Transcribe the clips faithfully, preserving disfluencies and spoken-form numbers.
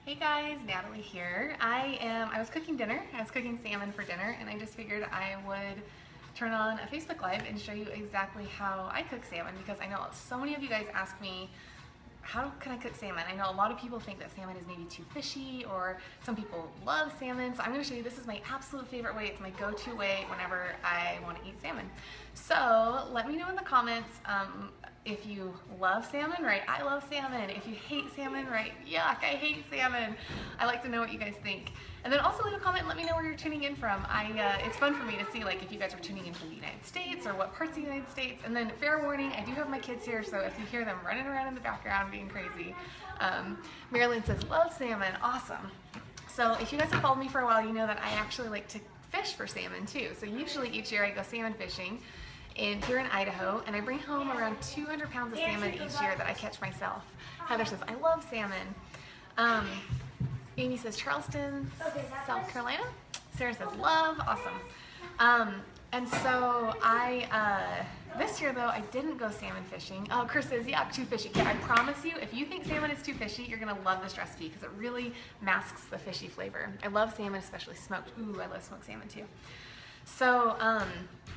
Hey guys, Natalie here. I am, I was cooking dinner. I was cooking salmon for dinner, and I just figured I would turn on a Facebook Live and show you exactly how I cook salmon, because I know so many of you guys ask me, how can I cook salmon? I know a lot of people think that salmon is maybe too fishy, or some people love salmon. So I'm gonna show you, this is my absolute favorite way. It's my go-to way whenever I wanna eat salmon. So let me know in the comments um, if you love salmon, right? I love salmon. If you hate salmon, right? Yuck, I hate salmon. I like to know what you guys think. And then also leave a comment and let me know where you're tuning in from. I, uh, it's fun for me to see like if you guys are tuning in from the United States or what parts of the United States. And then fair warning, I do have my kids here, so if you hear them running around in the background being crazy. Um, Marilyn says, love salmon, awesome. So if you guys have followed me for a while, you know that I actually like to fish for salmon too. So usually each year I go salmon fishing in here in Idaho, and I bring home around two hundred pounds of salmon each year that I catch myself. Heather says, I love salmon. Um, Amy says, Charleston, South Carolina. Sarah says, love, awesome. Um, and so I, uh, this year though, I didn't go salmon fishing. Oh, Chris says, yeah, too fishy. Okay, I promise you, if you think salmon is too fishy, you're gonna love this recipe because it really masks the fishy flavor. I love salmon, especially smoked. Ooh, I love smoked salmon too. So, um,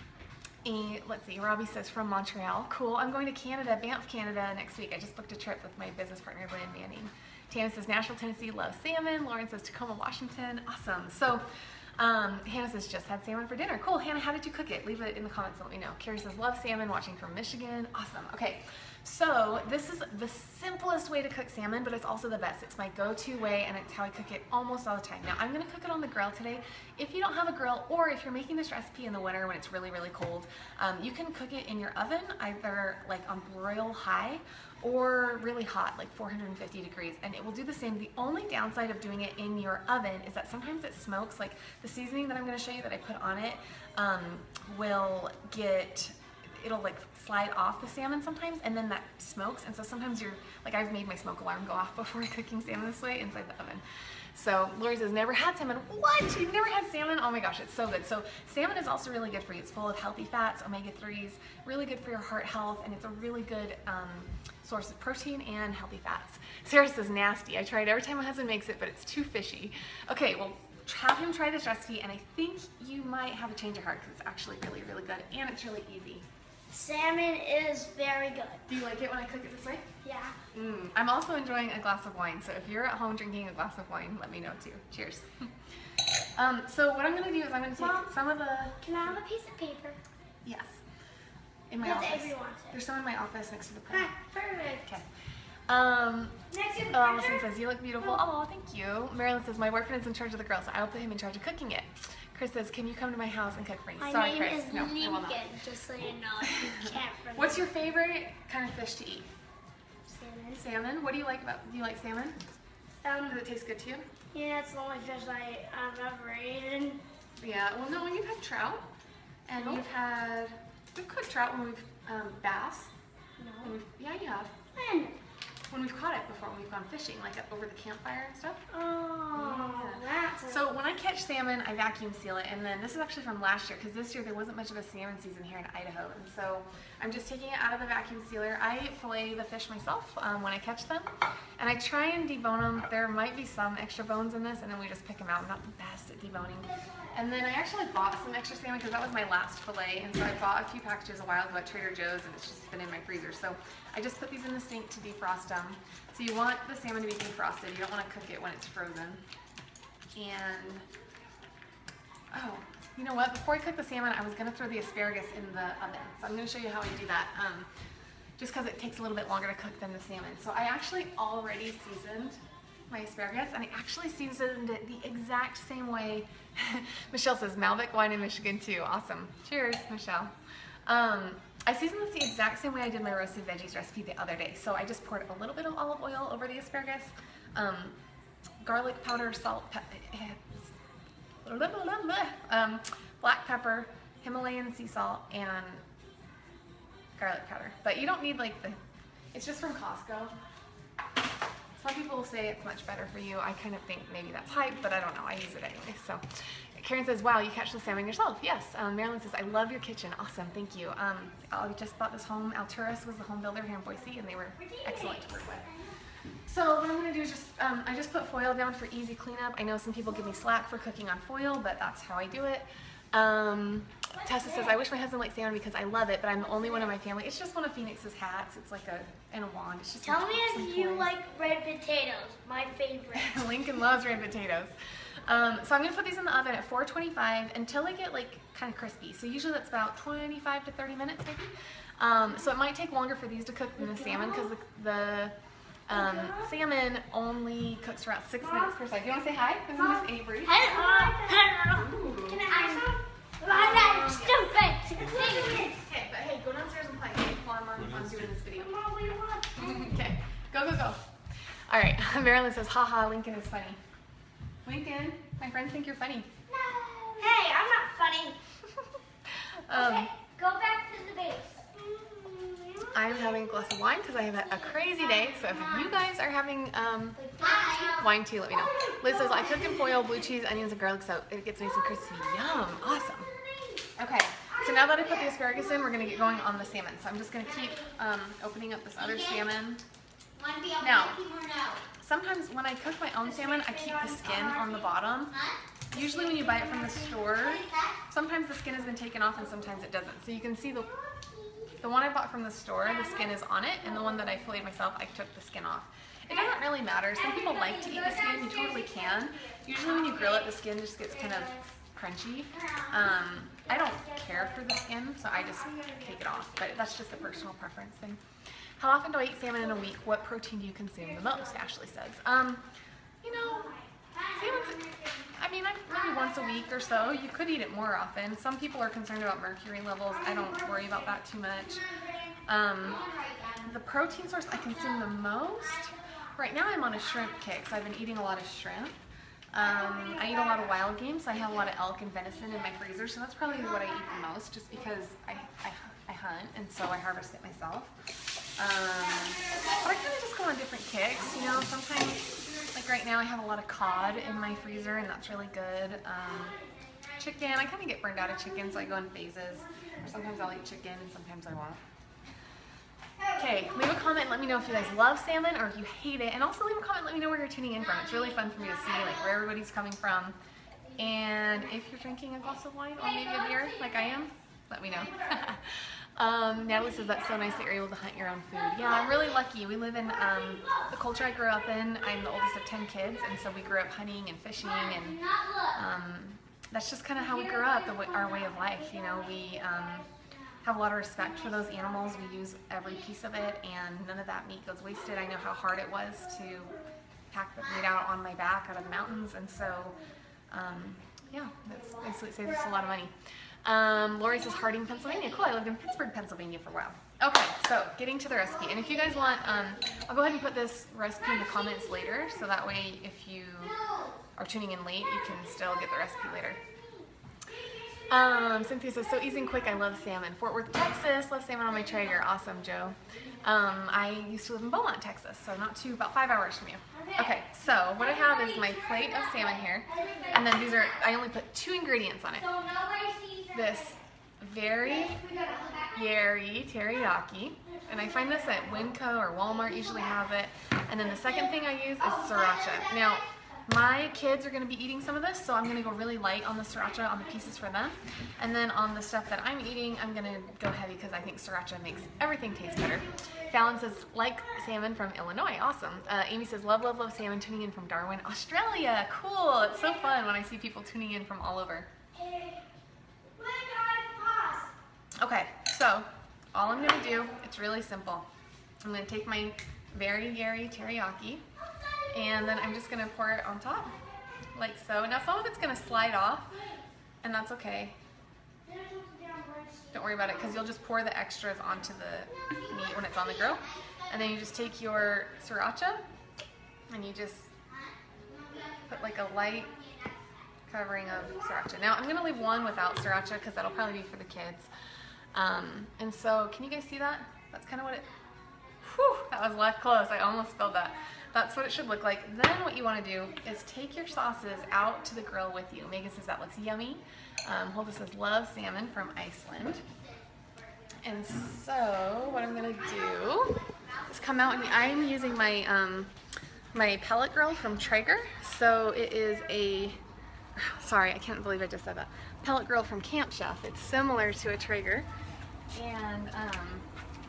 And let's see, Robbie says from Montreal. Cool, I'm going to Canada, Banff, Canada next week. I just booked a trip with my business partner, Lynn Manning. Tana says Nashville, Tennessee, love salmon. Lauren says Tacoma, Washington, awesome. So um, Hannah says just had salmon for dinner. Cool, Hannah, how did you cook it? Leave it in the comments and let me know. Carrie says love salmon, watching from Michigan, awesome. Okay, so this is the simplest way to cook salmon, but it's also the best. It's my go-to way, and it's how I cook it almost all the time. Now, I'm gonna cook it on the grill today. If you don't have a grill, or if you're making this recipe in the winter when it's really, really cold, um, you can cook it in your oven, either like on broil high, or really hot, like four hundred fifty degrees, and it will do the same. The only downside of doing it in your oven is that sometimes it smokes. Like the seasoning that I'm gonna show you that I put on it um, will get, it'll like slide off the salmon sometimes, and then that smokes, and so sometimes you're, like I've made my smoke alarm go off before cooking salmon this way inside the oven. So Lori says, never had salmon. What? You've never had salmon? Oh my gosh, it's so good. So salmon is also really good for you. It's full of healthy fats, omega threes, really good for your heart health, and it's a really good um, source of protein and healthy fats. Sarah says, nasty. I tried every time my husband makes it, but it's too fishy. Okay, well, have him try this recipe, and I think you might have a change of heart because it's actually really, really good, and it's really easy. Salmon is very good. Do you like it when I cook it this way? Yeah. Mm. I'm also enjoying a glass of wine, so if you're at home drinking a glass of wine, let me know too. Cheers. um, so what I'm going to do is I'm going to take Mom, some of the... Can I have a piece of paper? Yes. In my Yes, office. everyone wants it. There's some in my office next to the printer. Ah, perfect. Okay. Um, Next to the oh, Allison printer? says, you look beautiful. Oh, thank you. Marilyn says, my boyfriend is in charge of the grill, so I will put him in charge of cooking it. Chris says, can you come to my house and cook for me? My Sorry, name Chris. is No, I will not. Lincoln, just so you know. You can't remember. What's your favorite kind of fish to eat? Salmon. Salmon. What do you like about, do you like salmon? Um, Does it taste good to you? yeah, it's the only fish I, I've ever eaten. Yeah, well no, you've had trout, and Nope. you've had, we've cooked trout when we've, um, bass. No. When we've, yeah, you have. When? When we've caught it before, when we've gone fishing, like at, over the campfire and stuff. Oh, Yeah. that's a... So when I catch salmon, I vacuum seal it, and then this is actually from last year, because this year there wasn't much of a salmon season here in Idaho, and so I'm just taking it out of the vacuum sealer. I fillet the fish myself um, when I catch them, and I try and debone them. There might be some extra bones in this, and then we just pick them out. I'm not the best at deboning. And then I actually bought some extra salmon because that was my last fillet, and so I bought a few packages a while ago at Trader Joe's, and it's just been in my freezer. So I just put these in the sink to defrost them. So you want the salmon to be defrosted. You don't want to cook it when it's frozen. And, oh, you know what? Before I cook the salmon, I was going to throw the asparagus in the oven. So I'm going to show you how I do that, um, just because it takes a little bit longer to cook than the salmon. So I actually already seasoned my asparagus, and I actually seasoned it the exact same way. Michelle says, Malbec wine in Michigan too. Awesome. Cheers, Michelle. Um, I seasoned this the exact same way I did my roasted veggies recipe the other day. So I just poured a little bit of olive oil over the asparagus, um, garlic powder, salt, pe um, black pepper, Himalayan sea salt, and garlic powder. But you don't need like the, it's just from Costco. Some people will say it's much better for you. I kind of think maybe that's hype, but I don't know. I use it anyway. So Karen says, wow, you catch the salmon yourself. Yes. Um, Marilyn says, I love your kitchen. Awesome. Thank you. Um, I just bought this home. Alturas was the home builder here in Boise, and they were excellent to work with. So what I'm going to do is just uh, um, I just put foil down for easy cleanup. I know some people give me slack for cooking on foil, but that's how I do it. Um, Tessa says, I wish my husband liked salmon because I love it, but I'm the only one in my family. It's just one of Phoenix's hats. It's like a, and a wand. It's just Tell some, me some if you toys. like red potatoes, my favorite. Lincoln loves red potatoes. Um, so I'm going to put these in the oven at four twenty-five until they get like kind of crispy. So usually that's about twenty-five to thirty minutes maybe. Um, so it might take longer for these to cook than the salmon because the, the um, salmon only cooks for about six minutes per side. Do you want to say hi? This is Miss Avery. Hello. Hello. Can I ask something? I'm stupid. Okay, but hey, go downstairs and play while I'm, on, I'm doing this video. Okay, go, go, go. All right, Marilyn says, haha, Lincoln is funny. Lincoln, my friends think you're funny. No. Hey, I'm not funny. um, Okay, go back to the base. I'm having a glass of wine because I have had a crazy day. So if you guys are having um, wine too, let me know. Liz says, I cook in foil, blue cheese, onions, and garlic so it gets nice and crispy. Yum, awesome. Okay, so now that I put the asparagus in, we're going to get going on the salmon. So I'm just going to keep um, opening up this other salmon. Now, sometimes when I cook my own salmon, I keep the skin on the bottom. Usually when you buy it from the store, sometimes the skin has been taken off and sometimes it doesn't. So you can see the the one I bought from the store, the skin is on it, and the one that I filleted myself, I took the skin off. It doesn't really matter. Some people like to eat the skin. You totally can. Usually when you grill it, the skin just gets kind of crunchy. Um, I don't care for the skin, so I just take it off. But that's just a personal preference thing. How often do I eat salmon in a week? What protein do you consume the most? Ashley says. Um, you know, salmon's, I mean, maybe once a week or so. You could eat it more often. Some people are concerned about mercury levels. I don't worry about that too much. Um, the protein source I consume the most, right now I'm on a shrimp kick, so I've been eating a lot of shrimp. Um, I eat a lot of wild game, so I have a lot of elk and venison in my freezer, so that's probably what I eat the most, just because I, I, I hunt, and so I harvest it myself. Um, but I kind of just go on different kicks, you know, sometimes, like right now I have a lot of cod in my freezer, and that's really good. Um, chicken, I kind of get burned out of chicken, so I go in phases. Or sometimes I'll eat chicken, and sometimes I won't. Okay, leave a comment and let me know if you guys love salmon or if you hate it. And also leave a comment and let me know where you're tuning in from. It's really fun for me to see like where everybody's coming from. And if you're drinking a glass of wine or maybe a beer like I am, let me know. um, Natalie says that's so nice that you're able to hunt your own food. Yeah, I'm really lucky. We live in um, the culture I grew up in. I'm the oldest of ten kids, and so we grew up hunting and fishing, and um, that's just kind of how we grew up, the way, our way of life. You know, we um, have a lot of respect for those animals. We use every piece of it, and none of that meat goes wasted. I know how hard it was to pack the meat out on my back out of the mountains, and so um, yeah, that's basically saves us a lot of money. Um, Lori says Harding, Pennsylvania. Cool, I lived in Pittsburgh, Pennsylvania for a while. Okay, so getting to the recipe, and if you guys want, um, I'll go ahead and put this recipe in the comments later, so that way if you are tuning in late, you can still get the recipe later. Um, Cynthia says, so easy and quick, I love salmon. Fort Worth, Texas, love salmon on my Traeger. Awesome, Joe. Um, I used to live in Beaumont, Texas, so not too, about five hours from you. Okay, so what I have is my plate of salmon here, and then these are, I only put two ingredients on it. This very, very teriyaki, and I find this at Winco or Walmart usually has it, and then the second thing I use is sriracha. Now, my kids are going to be eating some of this, so I'm going to go really light on the sriracha, on the pieces for them. And then on the stuff that I'm eating, I'm going to go heavy because I think sriracha makes everything taste better. Fallon says, like salmon from Illinois. Awesome. Uh, Amy says, love, love, love salmon, tuning in from Darwin, Australia. Cool. It's so fun when I see people tuning in from all over. Okay, so all I'm going to do, it's really simple. I'm going to take my very, very teriyaki, and then I'm just going to pour it on top, like so. Now some of it's going to slide off, and that's okay. Don't worry about it, because you'll just pour the extras onto the meat when it's on the grill. And then you just take your sriracha, and you just put like a light covering of sriracha. Now I'm going to leave one without sriracha, because that'll probably be for the kids. Um, and so, can you guys see that? That's kind of what it, whew, that was left close. I almost spilled that. That's what it should look like. Then what you want to do is take your sauces out to the grill with you. Megan says that looks yummy. Um, Hulda says love salmon from Iceland. And so what I'm going to do is come out, and I'm using my um, my pellet grill from Traeger. So it is a, sorry, I can't believe I just said that. Pellet grill from Camp Chef. It's similar to a Traeger. And um,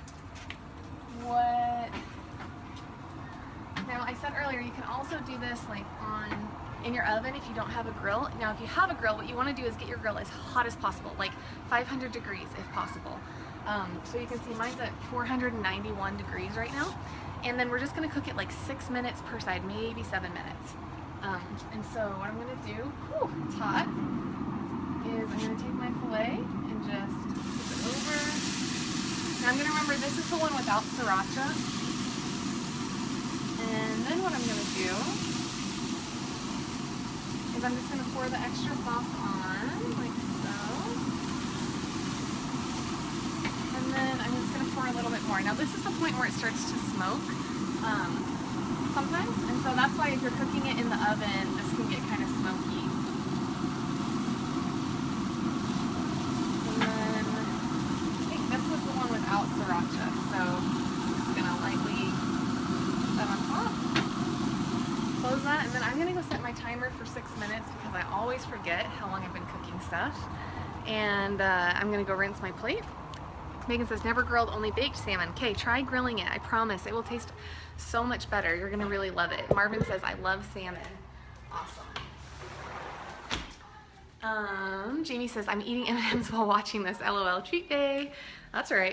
what, now I said earlier, you can also do this like on, in your oven if you don't have a grill. Now if you have a grill, what you want to do is get your grill as hot as possible, like five hundred degrees if possible. Um, so you can see mine's at four hundred ninety-one degrees right now. And then we're just going to cook it like six minutes per side, maybe seven minutes. Um, and so what I'm going to do, whew, it's hot, is I'm going to take my filet and just flip it over. Now I'm going to remember this is the one without sriracha. And then what I'm going to do is I'm just going to pour the extra sauce on, like so. And then I'm just going to pour a little bit more. Now this is the point where it starts to smoke um, sometimes, and so that's why if you're cooking it in the oven, this can get kind of smoky. And then I think this was the one without sriracha, so I'm just going to lightly put that on top. Close that, and then I'm going to go set my timer for six minutes because I always forget how long I've been cooking stuff. And uh, I'm going to go rinse my plate. Megan says, never grilled, only baked salmon. Okay, try grilling it. I promise. It will taste so much better. You're going to really love it. Marvin says, I love salmon. Awesome. Um, Jamie says, I'm eating M and M's while watching this. LOL. Treat day. That's right.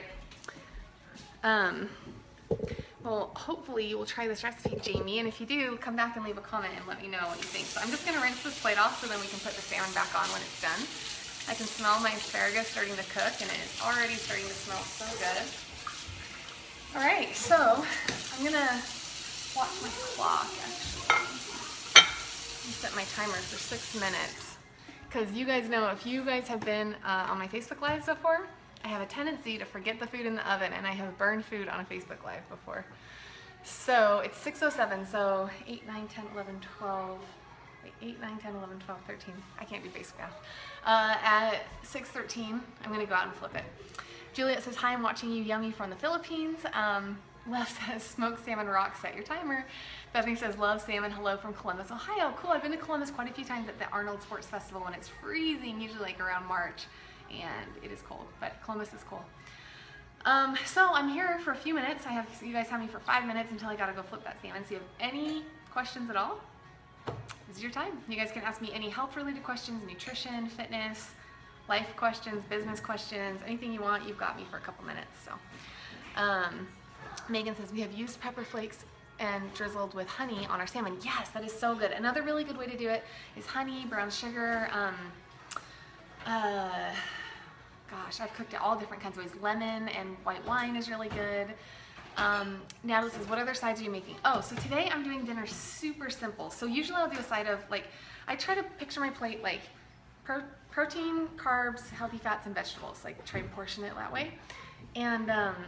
Um, well, hopefully you will try this recipe, Jamie. And if you do, come back and leave a comment and let me know what you think. So I'm just going to rinse this plate off so then we can put the salmon back on when it's done. I can smell my asparagus starting to cook, and it is already starting to smell so good. All right, so I'm gonna watch my clock actually. And set my timer for six minutes. Because you guys know, if you guys have been uh, on my Facebook Lives before, I have a tendency to forget the food in the oven, and I have burned food on a Facebook Live before. So it's six oh seven, so eight, nine, ten, eleven, twelve, eight, nine, ten, eleven, twelve, thirteen. I can't do basic math. Uh, at six thirteen, I'm going to go out and flip it. Juliet says, hi, I'm watching you, yummy, from the Philippines. Um, Les says, smoked salmon rocks, set your timer. Bethany says, love salmon, hello from Columbus, Ohio. Cool, I've been to Columbus quite a few times at the Arnold Sports Festival when it's freezing, usually like around March, and it is cold, but Columbus is cool. Um, so I'm here for a few minutes. I have, you guys have me for five minutes until I gotta go flip that salmon. So if you have any questions at all, this is your time. You guys can ask me any health-related questions, nutrition, fitness, life questions, business questions, anything you want. You've got me for a couple minutes. So, um, Megan says, we have used pepper flakes and drizzled with honey on our salmon. Yes, that is so good. Another really good way to do it is honey, brown sugar. Um, uh, gosh, I've cooked it all different kinds of ways. Lemon and white wine is really good. Um, Natalie says, what other sides are you making? Oh, so today I'm doing dinner super simple. So usually I'll do a side of, like, I try to picture my plate like pro protein, carbs, healthy fats, and vegetables. Like, try and portion it that way. And um,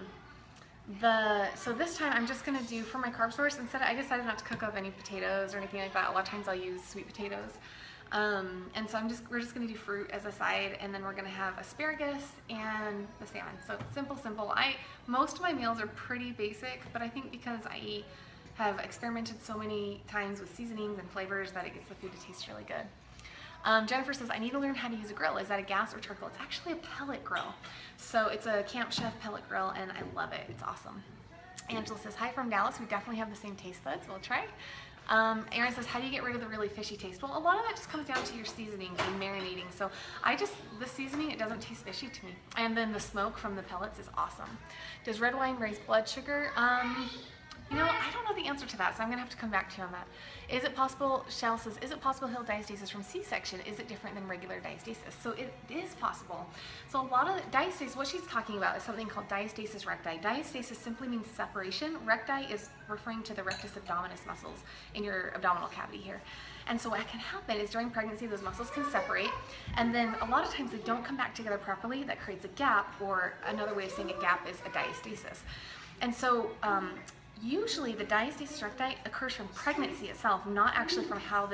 the so this time I'm just going to do, for my carb source, instead I decided not to cook up any potatoes or anything like that. A lot of times I'll use sweet potatoes. Um, and so I'm just, we're just going to do fruit as a side, and then we're going to have asparagus and the salmon. So simple, simple. I, most of my meals are pretty basic, but I think because I have experimented so many times with seasonings and flavors that it gets the food to taste really good. Um, Jennifer says, I need to learn how to use a grill. Is that a gas or charcoal? It's actually a pellet grill. So it's a Camp Chef pellet grill, and I love it. It's awesome. Angela says, hi from Dallas. We definitely have the same taste buds. We'll try. Um, Erin says, how do you get rid of the really fishy taste? Well, a lot of that just comes down to your seasonings and marinating. So I just, the seasoning, it doesn't taste fishy to me. And then the smoke from the pellets is awesome. Does red wine raise blood sugar? Um, you know, I don't know the answer to that, so I'm going to have to come back to you on that. Is it possible, Shell says, is it possible to heal diastasis from C-section? Is it different than regular diastasis? So it is possible. So a lot of diastasis, what she's talking about is something called diastasis recti. Diastasis simply means separation. Recti is referring to the rectus abdominis muscles in your abdominal cavity here. And so what can happen is during pregnancy, those muscles can separate, and then a lot of times they don't come back together properly. That creates a gap, or another way of saying a gap is a diastasis. And so, um, usually the diastasis recti occurs from pregnancy itself, not actually from how the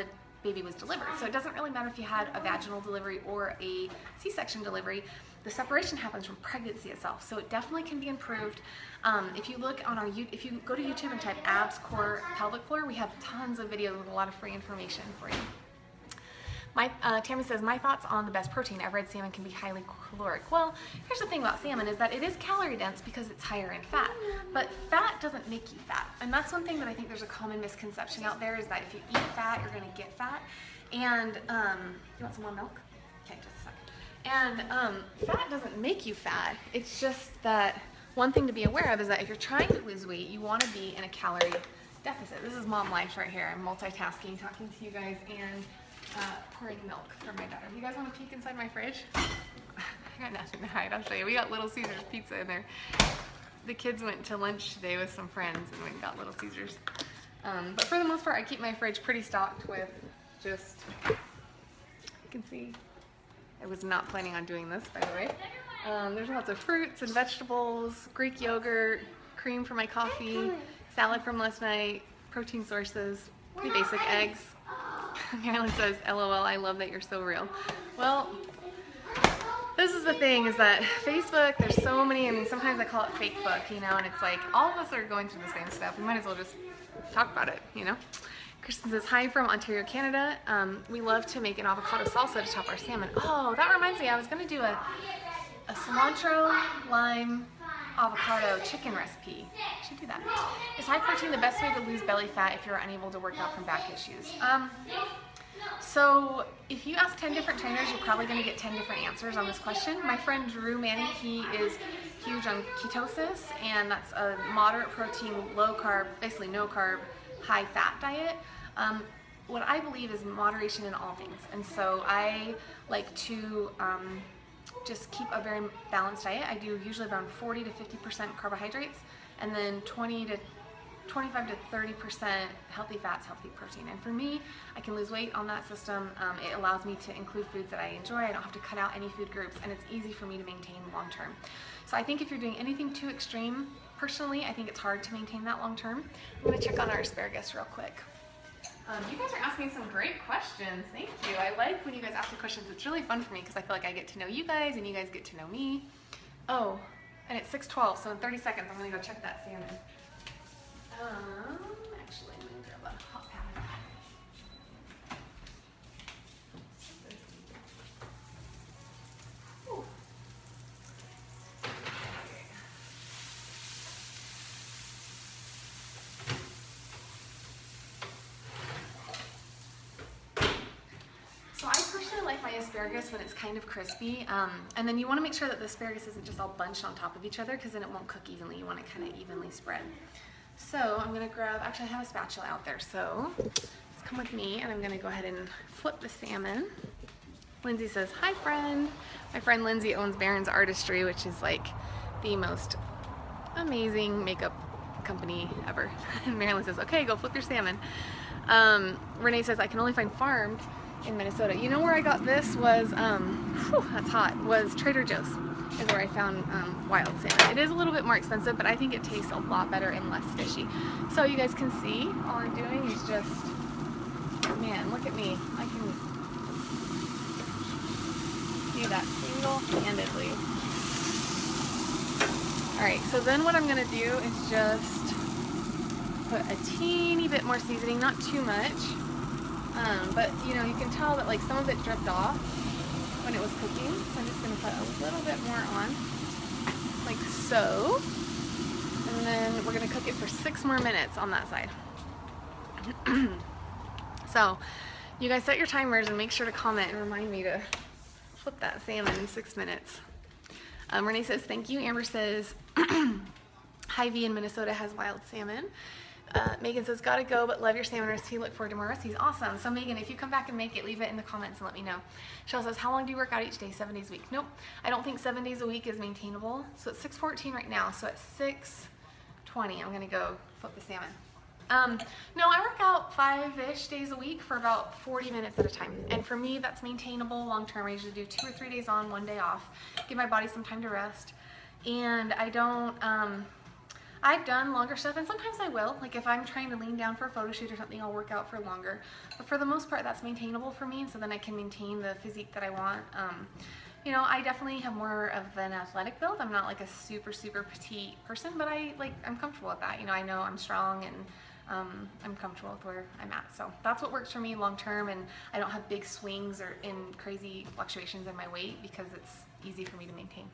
baby was delivered. So it doesn't really matter if you had a vaginal delivery or a C-section delivery. The separation happens from pregnancy itself, so it definitely can be improved. Um, if you look on our, if you go to YouTube and type abs, core, pelvic floor, we have tons of videos with a lot of free information for you. My, uh, Tammy says, my thoughts on the best protein. I've read salmon can be highly caloric. Well, here's the thing about salmon is that it is calorie dense because it's higher in fat. But fat doesn't make you fat. And that's one thing that I think there's a common misconception out there is that if you eat fat, you're going to get fat. And, um, you want some more milk? Okay, just a second. And um, fat doesn't make you fat. It's just that one thing to be aware of is that if you're trying to lose weight, you want to be in a calorie deficit. This is mom life right here. I'm multitasking, talking to you guys, and Uh, pouring milk for my daughter. You guys want to peek inside my fridge? I got nothing to hide. I'll show you. We got Little Caesars pizza in there. The kids went to lunch today with some friends and we got Little Caesars. Um, but for the most part, I keep my fridge pretty stocked with just, you can see, I was not planning on doing this, by the way. Um, there's lots of fruits and vegetables, Greek yogurt, cream for my coffee, salad from last night, protein sources, pretty basic, eggs. Marilyn says, L O L, I love that you're so real. Well, this is the thing is that Facebook, there's so many, I mean, sometimes I call it fake book, you know, and it's like all of us are going through the same stuff. We might as well just talk about it, you know. Kristen says, hi from Ontario, Canada. Um, we love to make an avocado salsa to top our salmon. Oh, that reminds me, I was going to do a, a cilantro, lime, avocado chicken recipe. I should do that. Is high protein the best way to lose belly fat if you're unable to work out from back issues? Um, so if you ask ten different trainers, you're probably going to get ten different answers on this question. My friend Drew Manning, he is huge on ketosis, and that's a moderate protein, low carb, basically no carb, high fat diet. Um, what I believe is moderation in all things, and so I like to um, just keep a very balanced diet. I do usually around forty to fifty percent carbohydrates and then twenty to twenty-five to thirty percent healthy fats, healthy protein. And for me, I can lose weight on that system. Um, it allows me to include foods that I enjoy. I don't have to cut out any food groups, and it's easy for me to maintain long term. So I think if you're doing anything too extreme, personally, I think it's hard to maintain that long term. I'm gonna check on our asparagus real quick. Um, you guys are asking some great questions. Thank you. I like when you guys ask me questions. It's really fun for me because I feel like I get to know you guys and you guys get to know me. Oh, and it's six twelve, so in thirty seconds I'm going to go check that salmon. Um, actually, I'm going to grab a hot pad. Ooh. So I personally like my asparagus when it's kind of crispy, um, and then you want to make sure that the asparagus isn't just all bunched on top of each other because then it won't cook evenly. You want it kind of evenly spread. So I'm going to grab, actually I have a spatula out there, so just come with me and I'm going to go ahead and flip the salmon. Lindsay says, hi friend. My friend Lindsay owns Barron's Artistry, which is like the most amazing makeup company ever. And Marilyn says, okay, go flip your salmon. Um, Renee says, I can only find farmed in Minnesota. You know where I got this was, um, whew, that's hot, was Trader Joe's is where I found um, wild salmon. It is a little bit more expensive, but I think it tastes a lot better and less fishy. So you guys can see, all I'm doing is just, man, look at me. I can do that single-handedly. Alright, so then what I'm going to do is just put a teeny bit more seasoning, not too much. Um, but you know, you can tell that like some of it dripped off when it was cooking. So I'm just going to put a little bit more on, like so. And then we're going to cook it for six more minutes on that side. So you guys set your timers and make sure to comment and remind me to flip that salmon in six minutes. Um, Renee says, thank you. Amber says, Hy-Vee in Minnesota has wild salmon. Uh, Megan says, gotta go, but love your salmon recipe. Look forward to more recipes. Awesome. So Megan, if you come back and make it, leave it in the comments and let me know. Cheryl says, how long do you work out each day? Seven days a week. Nope. I don't think seven days a week is maintainable. So it's six fourteen right now. So at six twenty, I'm going to go flip the salmon. Um, no, I work out five-ish days a week for about forty minutes at a time. And for me, that's maintainable long-term. I usually do two or three days on, one day off. Give my body some time to rest. And I don't, um, I've done longer stuff, and sometimes I will. Like if I'm trying to lean down for a photo shoot or something, I'll work out for longer. But for the most part, that's maintainable for me, so then I can maintain the physique that I want. Um, you know, I definitely have more of an athletic build. I'm not like a super, super petite person, but I like, I'm comfortable with that. You know, I know I'm strong and um, I'm comfortable with where I'm at. So that's what works for me long term, and I don't have big swings or in crazy fluctuations in my weight because it's easy for me to maintain.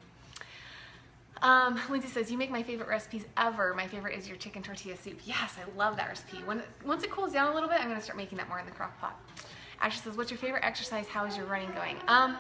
Um, Lindsay says, you make my favorite recipes ever. My favorite is your chicken tortilla soup. Yes, I love that recipe. When Once it cools down a little bit, I'm going to start making that more in the crock pot. Ashley says, what's your favorite exercise? How is your running going? Um,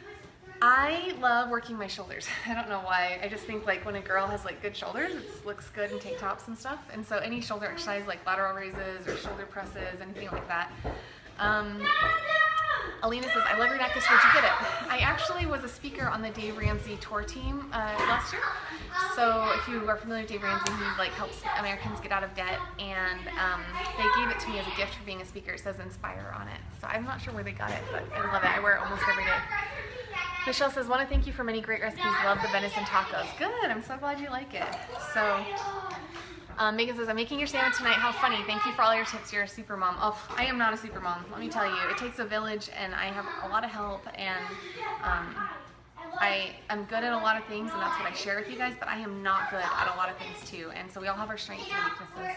I love working my shoulders. I don't know why. I just think like when a girl has like good shoulders, it looks good in tank tops and stuff. And so any shoulder exercise like lateral raises or shoulder presses, anything like that. Um, Alina says, I love your necklace, where'd you get it? I actually was a speaker on the Dave Ramsey tour team uh, last year. So if you are familiar with Dave Ramsey, he like helps Americans get out of debt, and um, they gave it to me as a gift for being a speaker. It says Inspire on it. So I'm not sure where they got it, but I love it. I wear it almost every day. Michelle says, want to thank you for many great recipes. Love the venison tacos. Good, I'm so glad you like it. So, um, Megan says, I'm making your salmon tonight. How funny. Thank you for all your tips. You're a super mom. Oh, I am not a super mom. Let me tell you, it takes a village, and I have a lot of help, and um, I am good at a lot of things, and that's what I share with you guys, but I am not good at a lot of things too. And so we all have our strengths and weaknesses.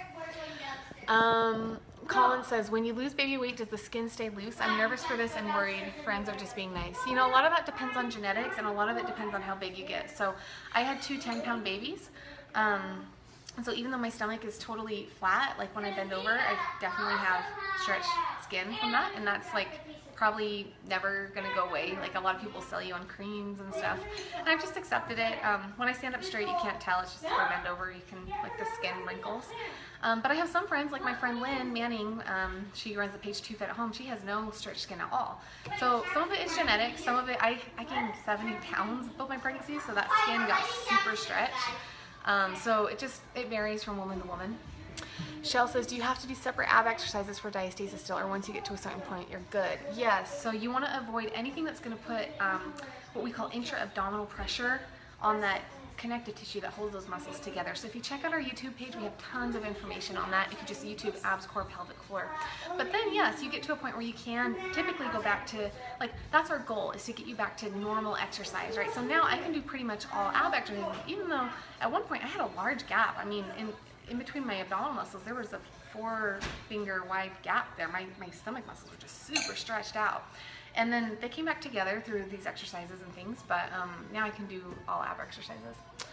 Um, Colin says, when you lose baby weight, does the skin stay loose? I'm nervous for this and worried. Friends are just being nice. You know, a lot of that depends on genetics, and a lot of it depends on how big you get. So I had two ten pound babies. Um, and so even though my stomach is totally flat, like when I bend over, I definitely have stretched skin from that. And that's like probably never gonna go away. Like a lot of people sell you on creams and stuff. And I've just accepted it. Um, when I stand up straight, you can't tell. It's just if I bend over, you can, like the skin wrinkles. Um, but I have some friends, like my friend Lynn Manning, um, she runs the page Two Fit at Home. She has no stretched skin at all. So some of it is genetic. Some of it, I, I gained seventy pounds both my pregnancies, so that skin got super stretched. Um, so it just, it varies from woman to woman. Shell says, do you have to do separate ab exercises for diastasis still, or once you get to a certain point, you're good? Yes, so you want to avoid anything that's going to put um, what we call intra-abdominal pressure on that connective tissue that holds those muscles together. So if you check out our YouTube page, we have tons of information on that. If you just YouTube abs, core, pelvic floor. But then yes, you get to a point where you can typically go back to, like, that's our goal, is to get you back to normal exercise, right? So now I can do pretty much all ab exercises, even though at one point I had a large gap. I mean, in, in between my abdominal muscles, there was a four finger wide gap there. My, my stomach muscles were just super stretched out. And then they came back together through these exercises and things, but um, now I can do all ab exercises.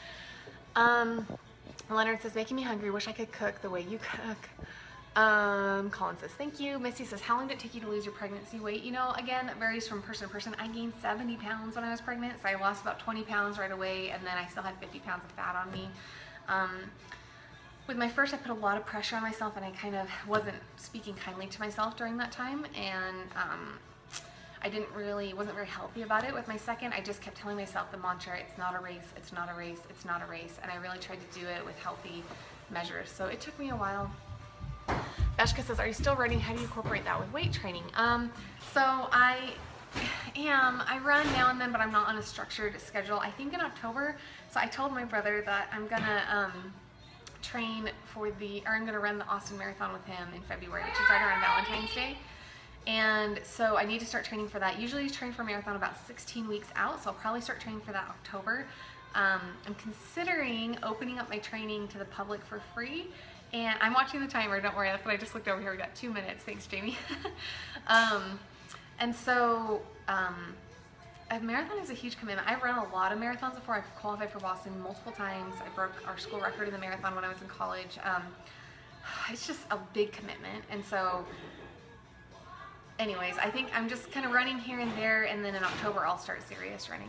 Um, Leonard says, making me hungry, wish I could cook the way you cook. Um, Colin says, thank you. Misty says, how long did it take you to lose your pregnancy weight? You know, again, it varies from person to person. I gained seventy pounds when I was pregnant, so I lost about twenty pounds right away, and then I still had fifty pounds of fat on me. Um, With my first, I put a lot of pressure on myself, and I kind of wasn't speaking kindly to myself during that time, and um, I didn't really, wasn't very healthy about it. With my second, I just kept telling myself the mantra, it's not a race, it's not a race, it's not a race, and I really tried to do it with healthy measures. So it took me a while. Beshka says, are you still running? How do you incorporate that with weight training? Um, so I am, I run now and then, but I'm not on a structured schedule. I think in October, so I told my brother that I'm gonna, um, train for the, or I'm gonna run the Austin Marathon with him in February, which is right around Valentine's Day. And so I need to start training for that. Usually I train for a marathon about sixteen weeks out, so I'll probably start training for that October. Um, I'm considering opening up my training to the public for free, and I'm watching the timer, don't worry, that's what I just looked over here. We got two minutes, thanks Jamie. um, and so, um, a marathon is a huge commitment. I've run a lot of marathons before. I've qualified for Boston multiple times. I broke our school record in the marathon when I was in college. Um, it's just a big commitment, and so anyways, I think I'm just kind of running here and there, and then in October I'll start serious running.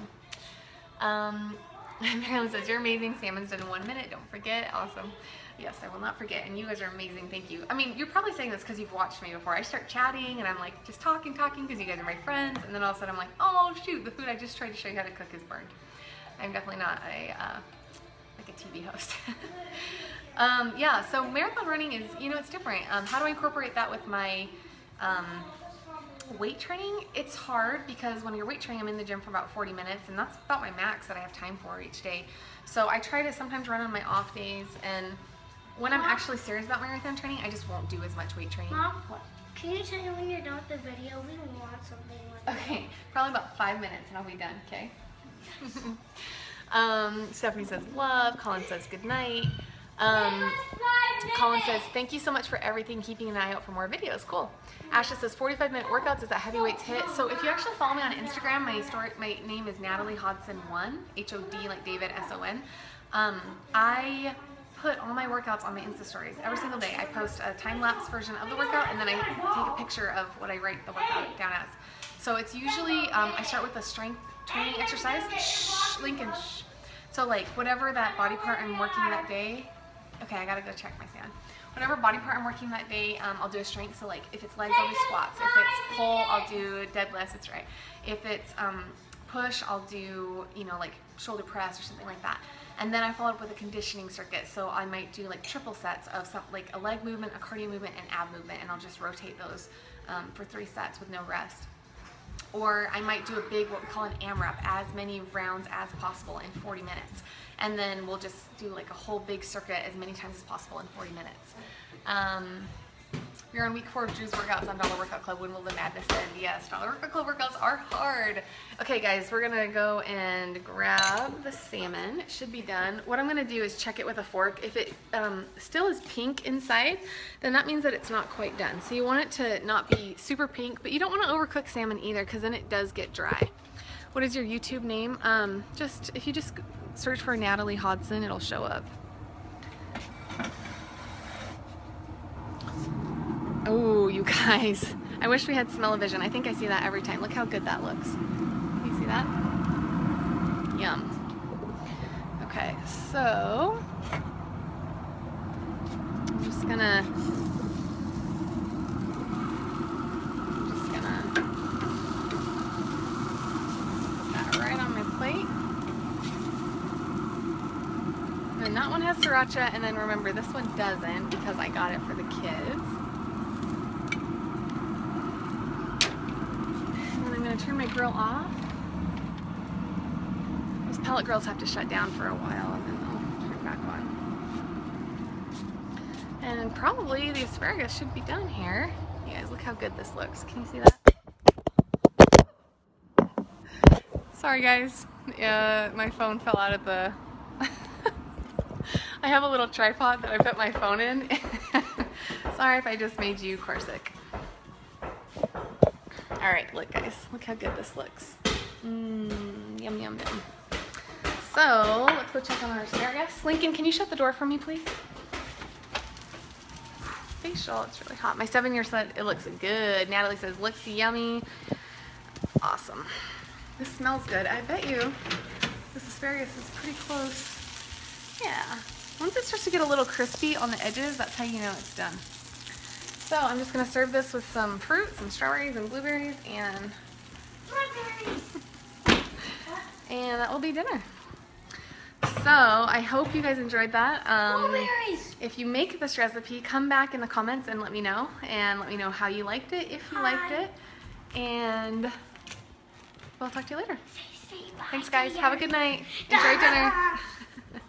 Um, Marilyn says, you're amazing. Salmon's done in one minute. Don't forget. Awesome. Yes, I will not forget. And you guys are amazing. Thank you. I mean, you're probably saying this because you've watched me before. I start chatting, and I'm like just talking, talking because you guys are my friends. And then all of a sudden I'm like, oh, shoot, the food I just tried to show you how to cook is burned. I'm definitely not a, uh, like a T V host. um, yeah, so marathon running is, you know, it's different. Um, how do I incorporate that with my... Um, weight training, it's hard because when you're weight training, I'm in the gym for about forty minutes, and that's about my max that I have time for each day. So I try to sometimes run on my off days, and when I'm actually serious about my marathon training, I just won't do as much weight training. Mom, can you tell me when you're done with the video? We want something like that. Okay, probably about five minutes and I'll be done, okay? Yes. um, Stephanie says love, Colin says good night. Um, Colin says, thank you so much for everything, keeping an eye out for more videos. Cool. Ashley says, forty-five minute workouts, is that heavyweights hit? So if you actually follow me on Instagram, my story, my name is Natalie Hodson one, H O D like David, S O N. Um, I put all my workouts on my Insta stories every single day. I post a time-lapse version of the workout, and then I take a picture of what I write the workout down as. So it's usually, um, I start with a strength training exercise. Shh, Lincoln, shh. So like whatever that body part I'm working that day, okay, I gotta go check my stand. Whatever body part I'm working that day, um, I'll do a strength. So like if it's legs, I'll do squats. If it's pull, I'll do deadlifts, that's right. If it's um, push, I'll do, you know, like shoulder press or something like that. And then I follow up with a conditioning circuit. So I might do like triple sets of some, like a leg movement, a cardio movement, and ab movement, and I'll just rotate those um, for three sets with no rest. Or I might do a big, what we call an AMRAP, as many rounds as possible in forty minutes. And then we'll just do like a whole big circuit as many times as possible in forty minutes. Um, you're on week four of Drew's workouts on Dollar Workout Club. When will the madness end? Yes, Dollar Workout Club workouts are hard. Okay guys, we're gonna go and grab the salmon. It should be done. What I'm gonna do is check it with a fork. If it um, still is pink inside, then that means that it's not quite done. So you want it to not be super pink, but you don't wanna overcook salmon either, because then it does get dry. What is your YouTube name? Um, just, if you just search for Natalie Hodson, it'll show up. Oh, you guys. I wish we had smell-o-vision. I think I see that every time. Look how good that looks. You see that? Yum. Okay, so I'm just gonna I'm just gonna put that right on my plate. And that one has sriracha, and then remember this one doesn't because I got it for the kids. Turn my grill off. Those pellet grills have to shut down for a while, and then I'll turn it back on. And probably the asparagus should be done here. You guys, look how good this looks. Can you see that? Sorry guys, uh, my phone fell out of the... I have a little tripod that I put my phone in. Sorry if I just made you car sick. All right, look guys, look how good this looks. Mmm, yum, yum, yum. So, let's go check on our asparagus. Lincoln, can you shut the door for me, please? Facial, it's really hot. My seven-year said it looks good. Natalie says, looks yummy. Awesome. This smells good. I bet you this asparagus is pretty close. Yeah. Once it starts to get a little crispy on the edges, that's how you know it's done. So I'm just gonna serve this with some fruit, some strawberries and blueberries, and and that will be dinner. So I hope you guys enjoyed that. Um, Blueberries! If you make this recipe, come back in the comments and let me know, and let me know how you liked it, if you liked it, and we'll talk to you later. Thanks guys, have a good night. Enjoy dinner.